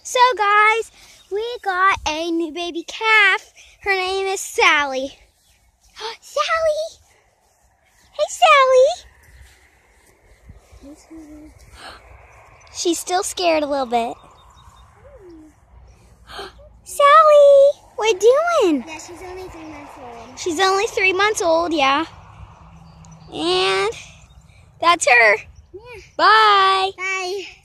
So guys, we got a new baby calf. Her name is Sally. Sally! Hey Sally! She's still scared a little bit. Sally! What are you doing? Yeah, she's only 3 months old. She's only 3 months old, yeah. And that's her. Yeah. Bye! Bye.